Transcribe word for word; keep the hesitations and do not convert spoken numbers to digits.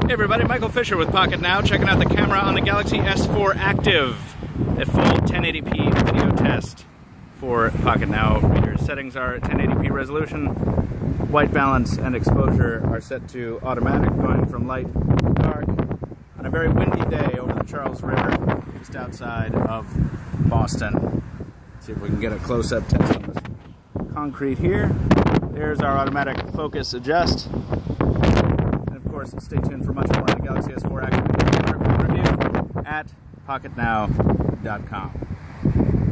Hey everybody, Michael Fisher with Pocket Now, checking out the camera on the Galaxy S four Active. A full ten eighty p video test for Pocket Now readers. Settings are ten eighty p resolution, white balance and exposure are set to automatic, going from light to dark, on a very windy day over the Charles River, just outside of Boston. Let's see if we can get a close-up test on this concrete here. There's our automatic focus adjust. Of course, stay tuned for much more on the Galaxy S four Active review at pocket now dot com.